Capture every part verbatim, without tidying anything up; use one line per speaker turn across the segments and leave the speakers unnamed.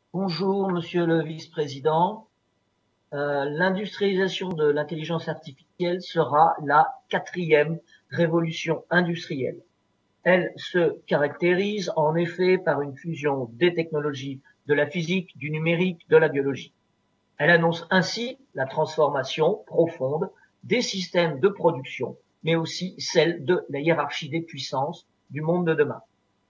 Bonjour, monsieur le vice-président. Euh, l'industrialisation de l'intelligence artificielle sera la quatrième révolution industrielle. Elle se caractérise en effet par une fusion des technologies de la physique, du numérique, de la biologie. Elle annonce ainsi la transformation profonde des systèmes de production, mais aussi celle de la hiérarchie des puissances du monde de demain.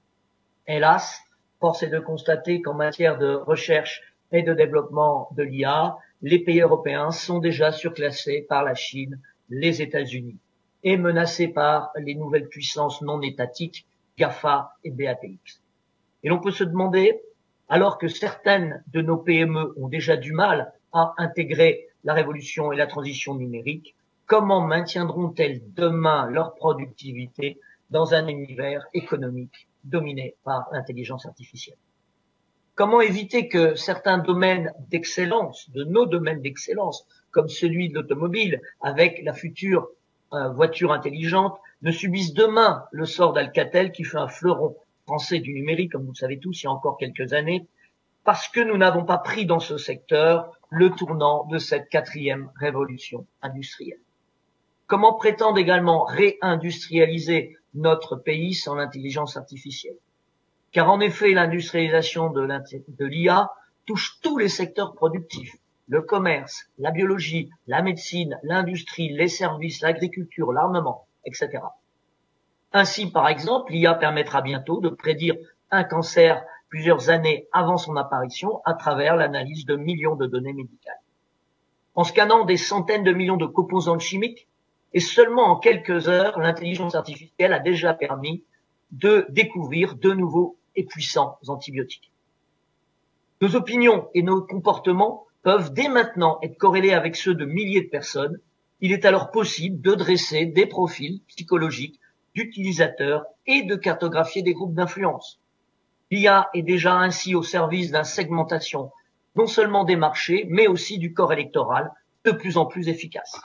Hélas, force est de constater qu'en matière de recherche et de développement de l'I A, les pays européens sont déjà surclassés par la Chine, les États-Unis et menacés par les nouvelles puissances non étatiques GAFA et B A T X. Et l'on peut se demander, alors que certaines de nos P M E ont déjà du mal à intégrer la révolution et la transition numérique, comment maintiendront-elles demain leur productivité dans un univers économique dominé par l'intelligence artificielle? Comment éviter que certains domaines d'excellence, de nos domaines d'excellence, comme celui de l'automobile, avec la future euh, voiture intelligente, ne subissent demain le sort d'Alcatel, qui fut un fleuron français du numérique, comme vous le savez tous, il y a encore quelques années, parce que nous n'avons pas pris dans ce secteur le tournant de cette quatrième révolution industrielle. Comment prétendre également réindustrialiser notre pays sans l'intelligence artificielle? Car en effet, l'industrialisation de l'I A touche tous les secteurs productifs, le commerce, la biologie, la médecine, l'industrie, les services, l'agriculture, l'armement, et cetera. Ainsi, par exemple, l'I A permettra bientôt de prédire un cancer plusieurs années avant son apparition à travers l'analyse de millions de données médicales. En scannant des centaines de millions de composantes chimiques, et seulement en quelques heures, l'intelligence artificielle a déjà permis de découvrir de nouveaux et puissants antibiotiques. Nos opinions et nos comportements peuvent dès maintenant être corrélés avec ceux de milliers de personnes. Il est alors possible de dresser des profils psychologiques d'utilisateurs et de cartographier des groupes d'influence. L'I A est déjà ainsi au service d'une segmentation non seulement des marchés, mais aussi du corps électoral, de plus en plus efficace.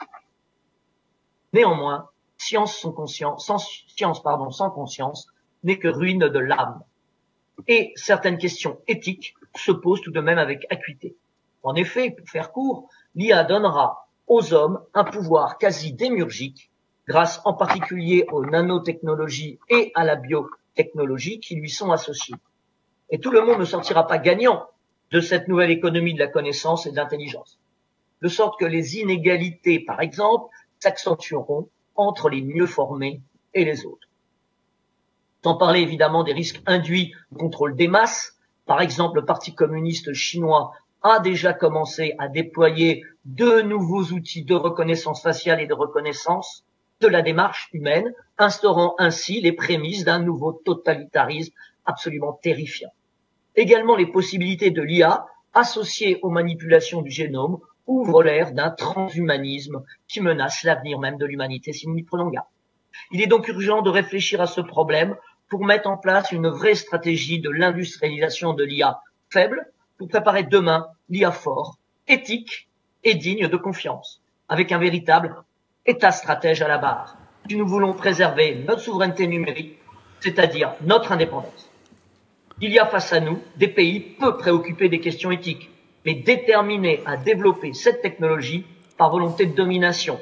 Néanmoins, science sans conscience, sans, science, pardon, sans conscience n'est que ruine de l'âme. Et certaines questions éthiques se posent tout de même avec acuité. En effet, pour faire court, l'I A donnera aux hommes un pouvoir quasi démiurgique, grâce en particulier aux nanotechnologies et à la biotechnologie qui lui sont associées. Et tout le monde ne sortira pas gagnant de cette nouvelle économie de la connaissance et de l'intelligence. De sorte que les inégalités, par exemple, s'accentueront entre les mieux formés et les autres. Sans parler évidemment des risques induits au contrôle des masses. Par exemple, le Parti communiste chinois a déjà commencé à déployer de nouveaux outils de reconnaissance faciale et de reconnaissance de la démarche humaine, instaurant ainsi les prémices d'un nouveau totalitarisme absolument terrifiant. Également, les possibilités de l'I A associées aux manipulations du génome ouvrent l'ère d'un transhumanisme qui menace l'avenir même de l'humanité si nous n'y prenons garde. Il est donc urgent de réfléchir à ce problème pour mettre en place une vraie stratégie de l'industrialisation de l'I A faible pour préparer demain l'I A fort, éthique et digne de confiance, avec un véritable État stratège à la barre, si nous voulons préserver notre souveraineté numérique, c'est-à-dire notre indépendance. Il y a face à nous des pays peu préoccupés des questions éthiques, mais déterminés à développer cette technologie par volonté de domination.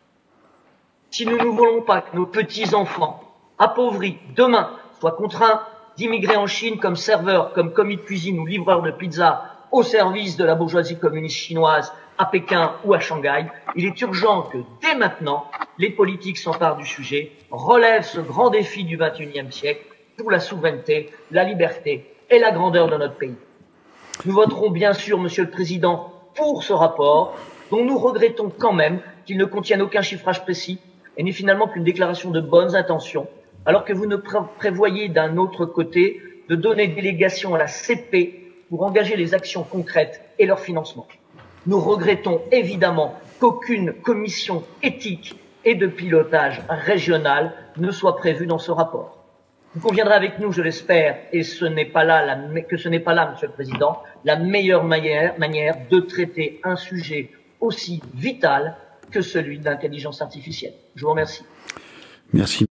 Si nous ne voulons pas que nos petits-enfants, appauvris, demain, soient contraints d'immigrer en Chine comme serveurs, comme commis de cuisine ou livreurs de pizza au service de la bourgeoisie communiste chinoise à Pékin ou à Shanghai, il est urgent que, dès maintenant, les politiques s'emparent du sujet, relèvent ce grand défi du vingt et unième siècle pour la souveraineté, la liberté et la grandeur de notre pays. Nous voterons bien sûr, Monsieur le Président, pour ce rapport, dont nous regrettons quand même qu'il ne contienne aucun chiffrage précis et n'est finalement qu'une déclaration de bonnes intentions, alors que vous ne pré prévoyez d'un autre côté de donner délégation à la C P pour engager les actions concrètes et leur financement. Nous regrettons évidemment qu'aucune commission éthique et de pilotage régional ne soit prévue dans ce rapport. Vous conviendrez avec nous, je l'espère, et ce n'est pas là la, que ce n'est pas là, Monsieur le Président, la meilleure manière, manière de traiter un sujet aussi vital que celui de l'intelligence artificielle. Je vous remercie.
Merci.